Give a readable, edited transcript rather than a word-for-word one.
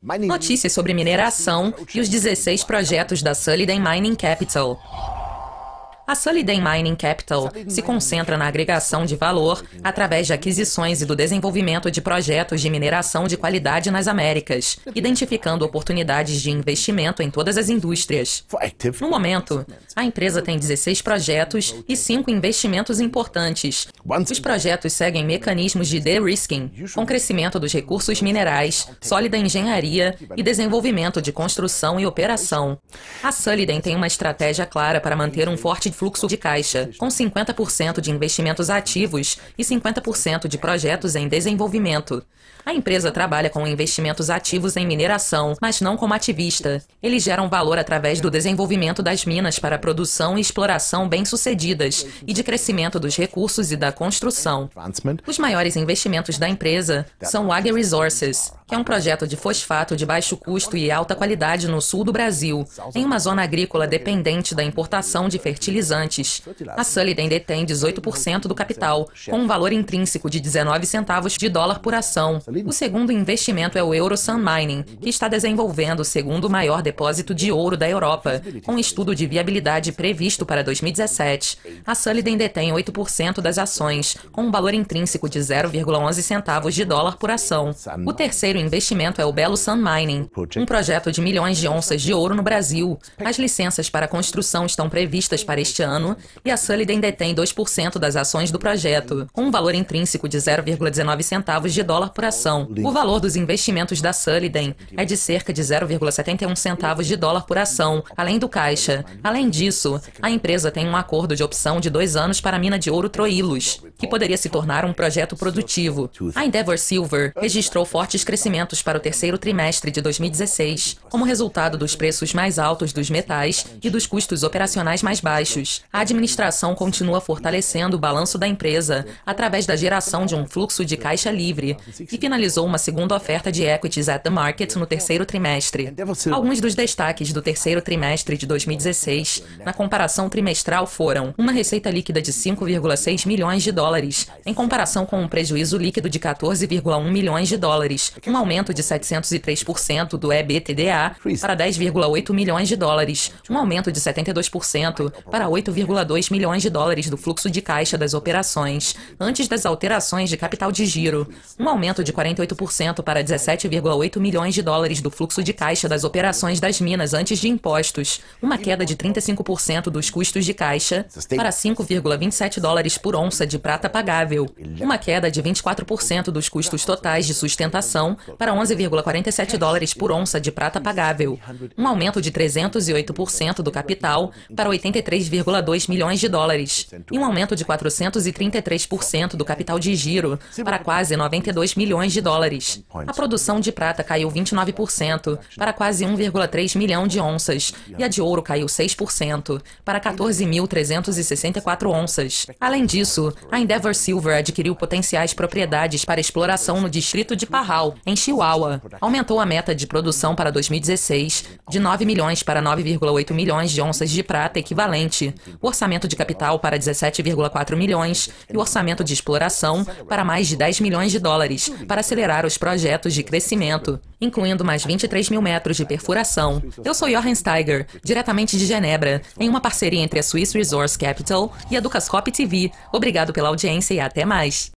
Notícias sobre mineração e os 16 projetos da Sullivan Mining Capital. A Sullivan Mining Capital se concentra na agregação de valor através de aquisições e do desenvolvimento de projetos de mineração de qualidade nas Américas, identificando oportunidades de investimento em todas as indústrias. No momento, a empresa tem 16 projetos e 5 investimentos importantes. Os projetos seguem mecanismos de de-risking, com crescimento dos recursos minerais, sólida engenharia e desenvolvimento de construção e operação. A Sullivan tem uma estratégia clara para manter um forte fluxo de caixa, com 50% de investimentos ativos e 50% de projetos em desenvolvimento. A empresa trabalha com investimentos ativos em mineração, mas não como ativista. Eles geram valor através do desenvolvimento das minas para produção e exploração bem-sucedidas e de crescimento dos recursos e da construção. Os maiores investimentos da empresa são o Agri Resources, que é um projeto de fosfato de baixo custo e alta qualidade no sul do Brasil, em uma zona agrícola dependente da importação de fertilizantes. A Sullivan detém 18% do capital, com um valor intrínseco de 19 centavos de dólar por ação. O segundo investimento é o Eurosun Mining, que está desenvolvendo o segundo maior depósito de ouro da Europa, com estudo de viabilidade previsto para 2017. A Sullivan detém 8% das ações, com um valor intrínseco de 0,11 centavos de dólar por ação. O terceiro investimento é o Belo Sun Mining, um projeto de milhões de onças de ouro no Brasil. As licenças para construção estão previstas para este ano e a Sullivan detém 2% das ações do projeto, com um valor intrínseco de 0,19 centavos de dólar por ação. O valor dos investimentos da Sullivan é de cerca de 0,71 centavos de dólar por ação, além do caixa. Além disso, a empresa tem um acordo de opção de 2 anos para a mina de ouro Troilus, que poderia se tornar um projeto produtivo. A Endeavour Silver registrou fortes crescimentos para o terceiro trimestre de 2016, como resultado dos preços mais altos dos metais e dos custos operacionais mais baixos. A administração continua fortalecendo o balanço da empresa através da geração de um fluxo de caixa livre e finalizou uma segunda oferta de equities at the market no terceiro trimestre. Alguns dos destaques do terceiro trimestre de 2016, na comparação trimestral, foram uma receita líquida de 5,6 milhões de dólares, em comparação com um prejuízo líquido de 14,1 milhões de dólares, um aumento de 703% do EBITDA para 10,8 milhões de dólares, um aumento de 72% para 8,2 milhões de dólares do fluxo de caixa das operações, antes das alterações de capital de giro, um aumento de 48% para 17,8 milhões de dólares do fluxo de caixa das operações das minas antes de impostos, uma queda de 35% dos custos de caixa para 5,27 dólares por onça de prata pagável, uma queda de 24% dos custos totais de sustentação para 11,47 dólares por onça de prata pagável, um aumento de 308% do capital para 83,2 milhões de dólares e um aumento de 433% do capital de giro para quase 92 milhões de dólares. A produção de prata caiu 29% para quase 1,3 milhão de onças e a de ouro caiu 6% para 14.364 onças. Além disso, a Endeavour Silver adquiriu potenciais propriedades para exploração no distrito de Parral, em Chihuahua. Aumentou a meta de produção para 2016 de 9 milhões para 9,8 milhões de onças de prata equivalente, o orçamento de capital para 17,4 milhões e o orçamento de exploração para mais de 10 milhões de dólares para acelerar os projetos de crescimento, incluindo mais 23 mil metros de perfuração. Eu sou Jochen Steiger, diretamente de Genebra, em uma parceria entre a Swiss Resource Capital e a Dukascop TV. Obrigado pela audiência e até mais!